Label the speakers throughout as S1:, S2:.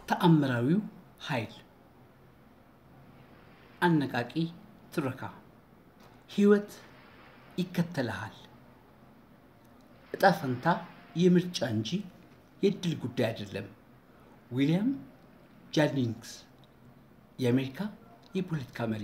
S1: ተአምራዊው ኃይል አነቃቂ ትረካ ህይወት ይከተልሃል እጣ ፈንታ የምርጫ እንጂ የድል ጉዳይ አይደለም ዊሊያም ጃኒንግስ የአሜሪካ የፖለቲካ መሪ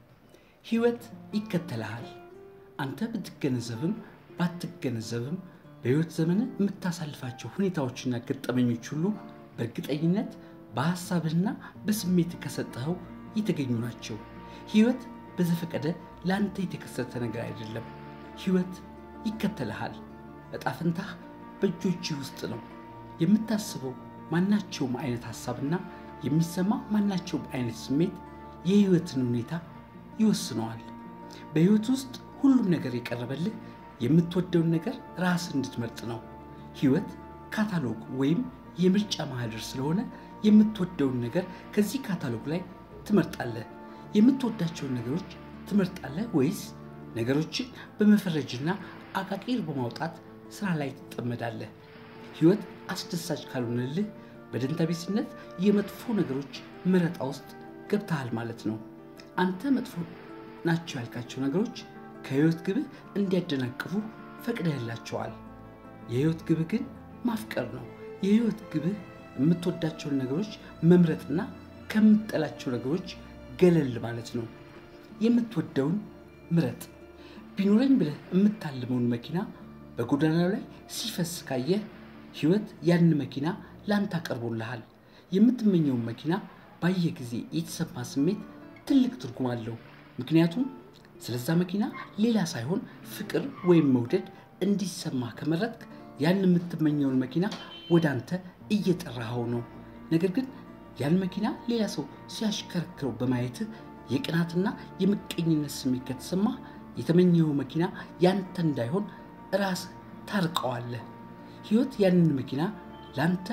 S1: ህይወት ይከተልሃል አንተ ብትገነዘብም ባትገነዘብም በህይወት ዘመን የምታሳልፋቸው ሁኔታዎችና ገጠመኞች ሁሉ በእርግጠኝነት በሐሳብና በስሜት ከሰጠኸው የተገኙ ናቸው ህይወት በዘፈቀደ ላንተ የተከሰተ ነገር አይደለም ህይወት ይከተልሃል እጣ ፈንታህ በእጆችህ ውስጥ ነው የምታስበው ማናቸውም አይነት ሐሳብና የሚሰማ ማናቸውም አይነት ስሜት የህይወትን ሁኔታ ይወስነዋል በህይወት ውስጥ ሁሉም ነገር የቀረበልህ የምትወደውን ነገር ራስ እንድትመርጥ ነው ህይወት ካታሎግ ወይም የምርጫ ማህደር ስለሆነ የምትወደውን ነገር ከዚህ ካታሎግ ላይ ትመርጣለህ የምትወዳቸውን ነገሮች ትመርጣለህ ወይስ ነገሮችን በመፈረጅና አቃቂር በማውጣት ስራ ላይ ትጠመዳለህ ህይወት አስደሳች ካልሆነልህ በደንታቢስነት የመጥፎ ነገሮች መረጣ ውስጥ ገብተሃል ማለት ነው አንተ መጥፎ ናቸው ያልካቸው ነገሮች ከህይወት ግብህ እንዲያደናቅፉ ፈቅደህላቸዋል የህይወት ግብህ ግን ማፍቀር ነው የህይወት ግብህ የምትወዳቸውን ነገሮች መምረጥና ከምትጠላቸው ነገሮች ገለል ማለት ነው የምትወደውን ምረጥ ቢኖረኝ ብለህ የምታልመውን መኪና በጎዳና ላይ ሲፈስ ካየህ ህይወት ያን መኪና ላንተ አቀርቦልሃል የምትመኘውን መኪና ባየ ጊዜ የተሰማ ስሜት ትልቅ ትርጉም አለው ምክንያቱም ስለዛ መኪና ሌላ ሳይሆን ፍቅር ወይም መውደድ እንዲሰማ ከመረጥክ ያን የምትመኘውን መኪና ወዳንተ እየጠራኸው ነው ነገር ግን ያን መኪና ሌላ ሰው ሲያሽከረክረው በማየት የቅናትና የምቀኝነት ስሜት ከተሰማ የተመኘው መኪና ያንተ እንዳይሆን ራስ ታርቀዋለህ ህይወት ያንን መኪና ላንተ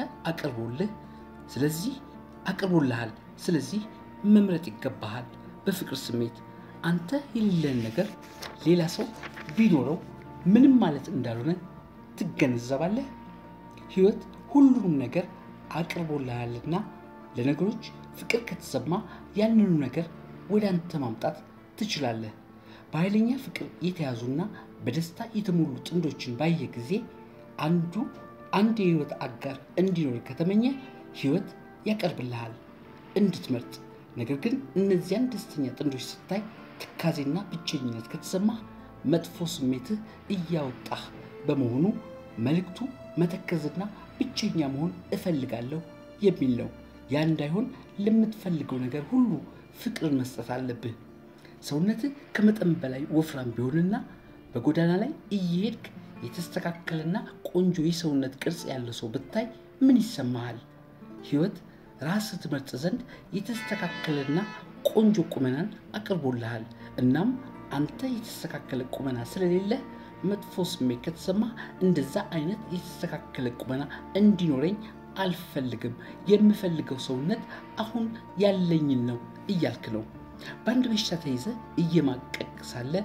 S1: አቅርቦልሃል ስለዚህ መምረጥ ይገባሃል በፍቅር ስሜት አንተ የሌለን ነገር ሌላ ሰው ቢኖረው ምንም ማለት እንዳልሆነ ትገነዘባለህ ህይወት ሁሉንም ነገር አቅርቦልሃልና ለነገሮች ፍቅር ከተሰማ ያንኑ ነገር ወዳንተ ማምጣት ትችላለህ በኃይለኛ ፍቅር የተያዙና በደስታ የተሞሉ ጥንዶችን ባየ ጊዜ አንድ የህይወት አጋር እንዲኖር ከተመኘ ህይወት ያቀርብልሃል እንድትመርጥ ነገር ግን እነዚያን ደስተኛ ጥንዶች ስታይ ትካዜና ብቸኝነት ከተሰማ መጥፎ ስሜትህ እያወጣህ በመሆኑ መልክቱ መተከዝና ብቸኛ መሆን እፈልጋለሁ የሚል ነው ያ እንዳይሆን ለምትፈልገው ነገር ሁሉ ፍቅርን መስጠት አለብህ ሰውነትህ ከመጠን በላይ ወፍራም ቢሆንና በጎዳና ላይ እየሄድክ የተስተካከለና ቆንጆ የሰውነት ቅርጽ ያለው ሰው ብታይ ምን ይሰማሃል ህይወት ራስ ትመርጥ ዘንድ የተስተካከለና ቆንጆ ቁመናን አቅርቦልሃል እናም አንተ የተስተካከለ ቁመና ስለሌለ መጥፎ ስሜት ከተሰማ እንደዛ አይነት የተስተካከለ ቁመና እንዲኖረኝ አልፈልግም የምፈልገው ሰውነት አሁን ያለኝ ነው እያልክ ነው በአንድ በሽታ ተይዘ እየማቀቅ ሳለ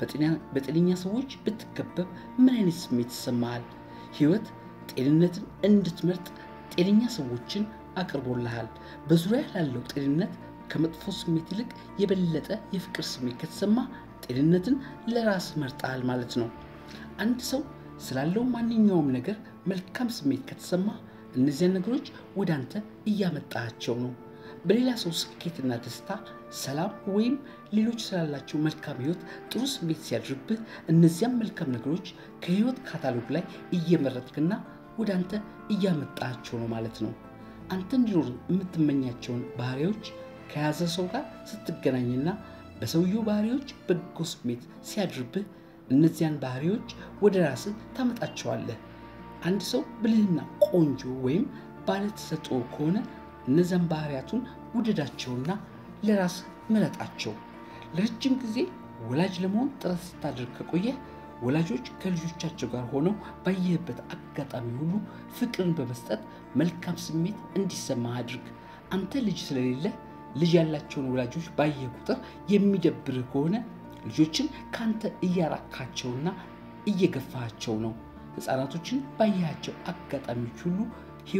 S1: በጤነኛ ሰዎች ብትከበብ ምን አይነት ስሜት ይሰማሃል ህይወት ጤንነትን እንድትመርጥ ጤነኛ ሰዎችን አቅርቦልሃል በዙሪያ ያለው ጤንነት ከመጥፎ ስሜት ይልቅ የበለጠ የፍቅር ስሜት ከተሰማ ጤንነትን ለራስ መርጣል ማለት ነው አንድ ሰው ስላለው ማንኛውም ነገር መልካም ስሜት ከተሰማ እነዚህ ነገሮች ወዳንተ እያመጣቸው ነው በሌላ ሰው ስኬትና ደስታ ሰላም ወይም ሌሎች ስላላቸው መልካም ህይወት ጥሩ ስሜት ሲያድርብህ እነዚያም መልካም ነገሮች ከህይወት ካታሎግ ላይ እየመረጥክና ወዳንተ እያመጣቸው ነው ማለት ነው አንተ እንዲኖር የምትመኛቸውን ባህሪዎች ከያዘ ሰው ጋር ስትገናኝና በሰውየው ባህሪዎች በጎ ስሜት ሲያድርብህ እነዚያን ባህሪዎች ወደ ራስህ ታመጣቸዋለህ አንድ ሰው ብልህና ቆንጆ ወይም ባለተሰጥኦ ከሆነ እነዚያን ባህሪያቱን ውደዳቸውና ለራስ ምረጣቸው ለረጅም ጊዜ ወላጅ ለመሆን ጥረት ስታደርግ ከቆየህ ወላጆች ከልጆቻቸው ጋር ሆነው ባየህበት አጋጣሚ ሁሉ ፍቅርን በመስጠት መልካም ስሜት እንዲሰማ አድርግ አንተ ልጅ ስለሌለ ልጅ ያላቸውን ወላጆች ባየህ ቁጥር የሚደብርህ ከሆነ ልጆችን ካንተ እያራካቸውና እየገፋቸው ነው ህፃናቶችን ባየሃቸው አጋጣሚዎች ሁሉ ህይወት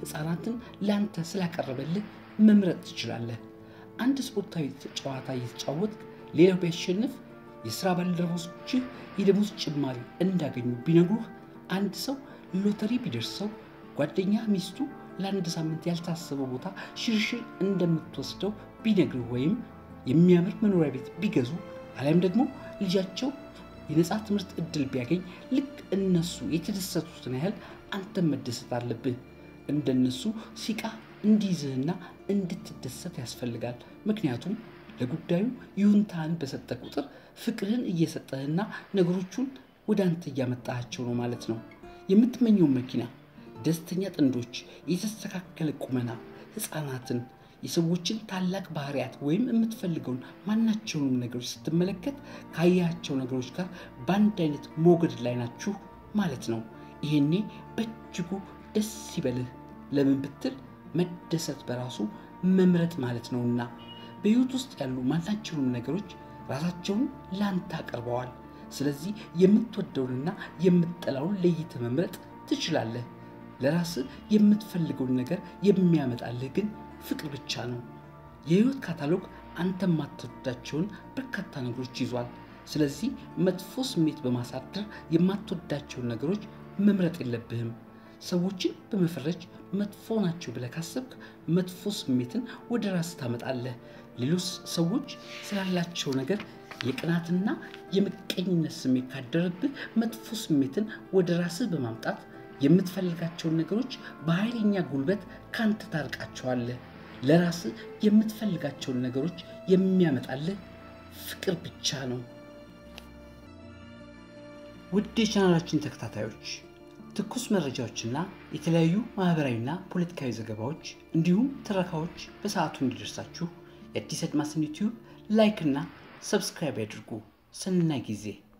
S1: ሕፃናትን ላንተ ስላቀረበልህ መምረጥ ትችላለህ። አንድ ስፖርታዊ ጨዋታ እየተጫወትክ ሌላው ቢያሸንፍ የሥራ ባልደረቦችህ የደሞዝ ጭማሪ እንዳገኙ ቢነግሩህ፣ አንድ ሰው ሎተሪ ቢደርሰው ጓደኛ ሚስቱ ለአንድ ሳምንት ያልታሰበ ቦታ ሽርሽር እንደምትወስደው ቢነግርህ፣ ወይም የሚያምር መኖሪያ ቤት ቢገዙ አሊያም ደግሞ ልጃቸው የነጻ ትምህርት እድል ቢያገኝ ልክ እነሱ የተደሰቱትን ያህል አንተም መደሰት አለብህ። እንደነሱ ሲቃ እንዲይዝህና እንድትደሰት ያስፈልጋል። ምክንያቱም ለጉዳዩ ይሁንታህን በሰጠ ቁጥር ፍቅርህን እየሰጠህና ነገሮቹን ወደ አንተ እያመጣሃቸው ነው ማለት ነው። የምትመኘውን መኪና፣ ደስተኛ ጥንዶች፣ የተስተካከለ ቁመና፣ ሕፃናትን፣ የሰዎችን ታላቅ ባህሪያት ወይም የምትፈልገውን ማናቸውንም ነገሮች ስትመለከት ካያቸው ነገሮች ጋር በአንድ አይነት ሞገድ ላይ ናችሁ ማለት ነው። ይሄኔ በእጅጉ ደስ ይበልህ። ለምን ብትል መደሰት በራሱ መምረጥ ማለት ነውና። በሕይወት ውስጥ ያሉ ማናቸውንም ነገሮች ራሳቸውን ላንተ አቀርበዋል። ስለዚህ የምትወደውንና የምትጠላውን ለይተህ መምረጥ ትችላለህ። ለራስህ የምትፈልገውን ነገር የሚያመጣልህ ግን ፍቅር ብቻ ነው። የሕይወት ካታሎግ አንተ የማትወዳቸውን በርካታ ነገሮች ይዟል። ስለዚህ መጥፎ ስሜት በማሳደር የማትወዳቸውን ነገሮች መምረጥ የለብህም። ሰዎችን በመፈረጅ መጥፎ ናቸው ብለህ ካሰብክ መጥፎ ስሜትን ወደ ራስህ ታመጣለህ። ሌሎች ሰዎች ስላላቸው ነገር የቅናትና የምቀኝነት ስሜት ካደረብህ መጥፎ ስሜትን ወደ ራስህ በማምጣት የምትፈልጋቸውን ነገሮች በኃይለኛ ጉልበት ካንተ ታርቃቸዋለህ። ለራስህ የምትፈልጋቸውን ነገሮች የሚያመጣልህ ፍቅር ብቻ ነው። ውድ የቻናላችን ተከታታዮች ትኩስ መረጃዎችና የተለያዩ ማህበራዊና ፖለቲካዊ ዘገባዎች እንዲሁም ትረካዎች በሰዓቱ እንዲደርሳችሁ የአዲስ አድማስን ዩቲዩብ ላይክ እና ሰብስክራይብ ያድርጉ። ሰናይ ጊዜ